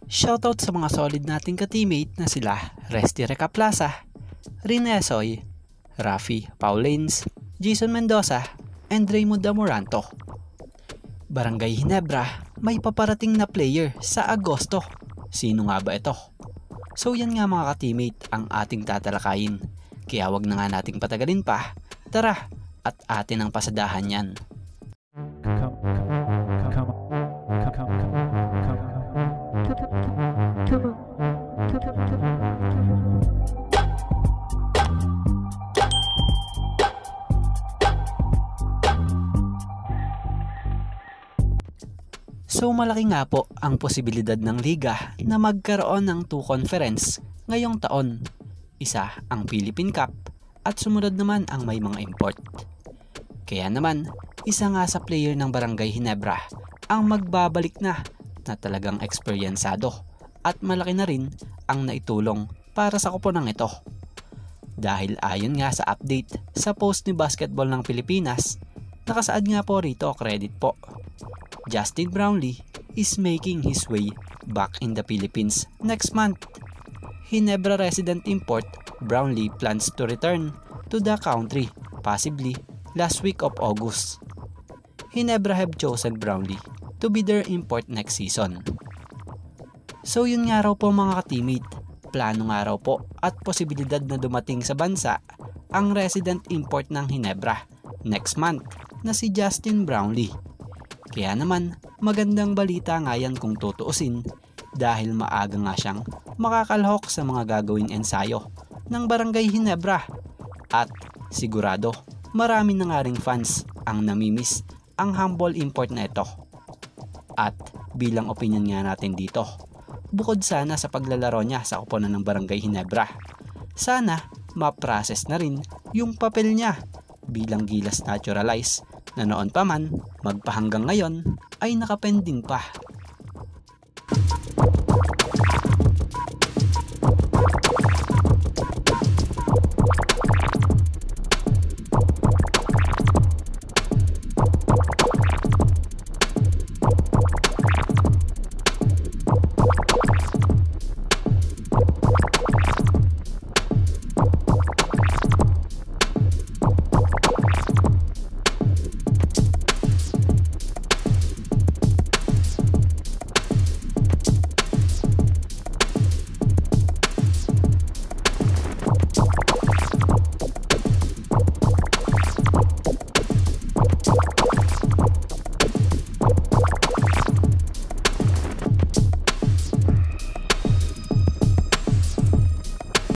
Shoutout sa mga solid nating ka-teammate na sila Resty Recaplaza, Rinesoy, Rafi Paulins, Jason Mendoza, and Raymond Damoranto. Barangay Ginebra, may paparating na player sa Agosto. Sino nga ba ito? So yan nga mga ka-teammate ang ating tatalakayin. Kaya wag na nga nating patagalin pa. Tara at atin ang pasadahan yan. So malaki nga po ang posibilidad ng liga na magkaroon ng 2 conference ngayong taon. Isa ang Philippine Cup at sumunod naman ang may mga import. Kaya naman, isa nga sa player ng Barangay Ginebra ang magbabalik na talagang eksperyensado at malaki na rin ang naitulong para sa koponang ito. Dahil ayon nga sa update sa post ni Basketball ng Pilipinas, nakasaad nga po rito, credit po, Justin Brownlee is making his way back in the Philippines next month. Ginebra resident import Brownlee plans to return to the country possibly last week of August. Ginebra have chosen Brownlee to be their import next season. So yun nga raw po mga ka-teammate, plano nga raw po at posibilidad na dumating sa bansa ang resident import ng Ginebra next month na si Justin Brownlee. Kaya naman magandang balita nga yan kung tutuusin dahil maaga nga siyang makakalhok sa mga gagawing ensayo ng Barangay Ginebra at sigurado marami na nga ring fans ang namimiss ang humble import na ito. At bilang opinion nga natin dito, bukod sana sa paglalaro niya sa koponan ng Barangay Ginebra, sana ma-process na rin yung papel niya bilang Gilas Naturalize na noon pa man magpahanggang ngayon ay nakapending pa